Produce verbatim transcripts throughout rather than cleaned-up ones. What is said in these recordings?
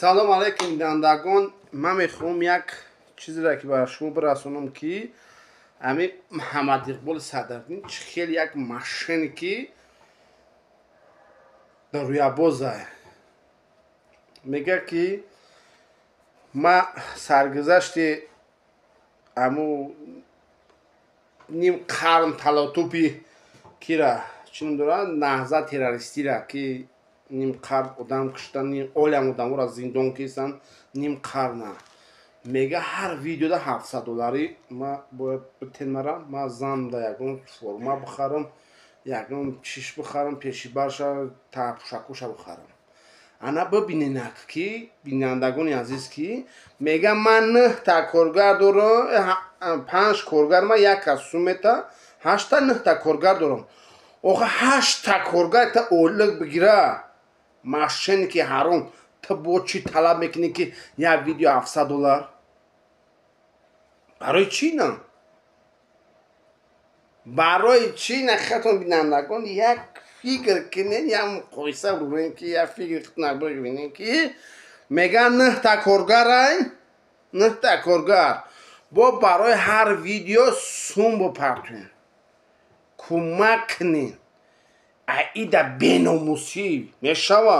салом алейкум дандагон. Ман мехоҳам як чизеро ки ба шумо бирасонам ки ами Муҳаммад Иқбол Садавдин чӣ хел як машин ки дарӯябоза. Мега ки ма саргузашти аму ним қарн талотупи кира чӣ намедонам наҳза террористира ки ним қарн одам кушта ним олям одаморо зиндон кисан ним қарна мега ҳар видеода ҳафтсад доллари ма бояд битенмарам ма замда ягон форма бихарам ягон чиш бихарам пешибарша тапушакуша бихарам. Ана бибининак ки бинандагони азиз ки мега ман нӯҳта коргар дорам панҷ коргар ма як кас сумета ҳашта нӯҳта коргар дорам. Охо ҳашта коргар та олик бигира машини ки ҳаром та бо чӣ талаб мекунӣ ки як видео ҳафтсад доллар барои чӣ на барои чӣ на хатон бинандагон як фикр кинен як муқоиса бурен ки як фикр хитна бибинен ки меган нӯҳта коргарай нӯҳта коргар бо барои ҳар видео сум бопартӯен кӯмак кунен аида беномусӣ мешава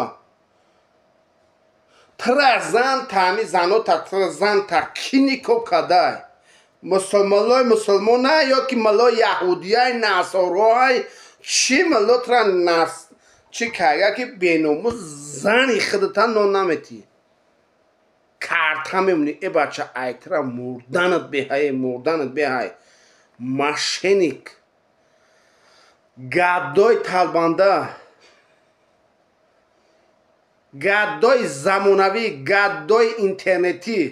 тра зан таъми занота тра зан та ки никоҳ кадай мусулмонлои мусулмонай ё ки малои яҳудияй насороай чӣ малотра нас чӣ кайга ки беномус зани худата нон наметӣ карта мемонӣ э бача айтра мурданат беҳай мурданат беҳай машиник гаддои талбанда гаддои замонавӣ гаддои интернетӣ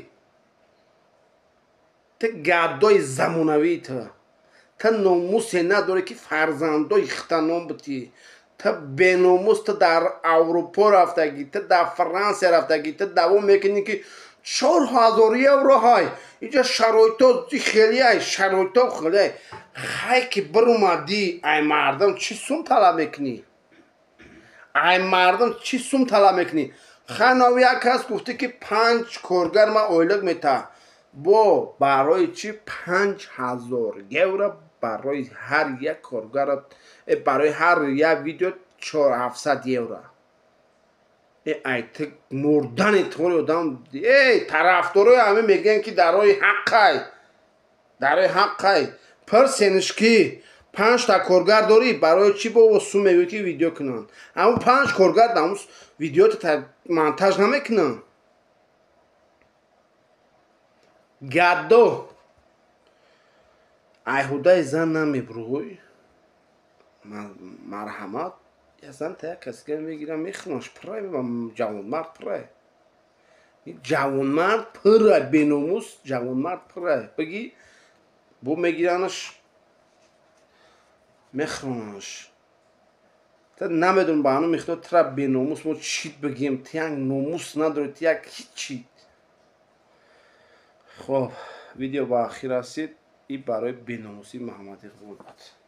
та гаддои замонавӣ та та номусе надорӣ ки фарзандои хита ном битӣ та беномус та дар аврупо рафтагӣ та дар франсия рафтагӣ та давом мекунӣ ки чор ҳазор евро ҳай инҷа шароито хелиай шароито хелиай хай ки биромадӣ ай мардам чӣ сум талаб мекунӣ ай мардам чӣ сум талаб мекунӣ ханав як кас гуфтӣ ки панҷ коргар ма ойлик мета бо барои чӣ панҷ ҳазор евро барои ҳар як коргарат барои ҳар як видео чор ҳафтсад евро э ай ты мурдани твори одам эй тарафдорои ҳамин мегӯянд ки дарои ҳаққай дарои ҳаққай пирсенш ки панҷта коргар дорӣ барои чӣ бо сум мегӯӣ ки видео кунанд ҳамун панҷ коргар ҳамун видеота монтаж намекунанд гаддо айҳудаи зан намебурӯй марҳамат я зан та як касига мегирам мехунаш пурай ҷавонмард пурай ҷавонмард пурай беномус ҷавонмард пурай бигӣ бо мегиранаш мехронаш та намедонам ба ҳанӯ мехто тра беномус мо чӣ бигем ти як номус надорӣ ти як ҳичӣ. Хоб видео ба охир расид и барои беномусии Муҳаммад Иқбол буд.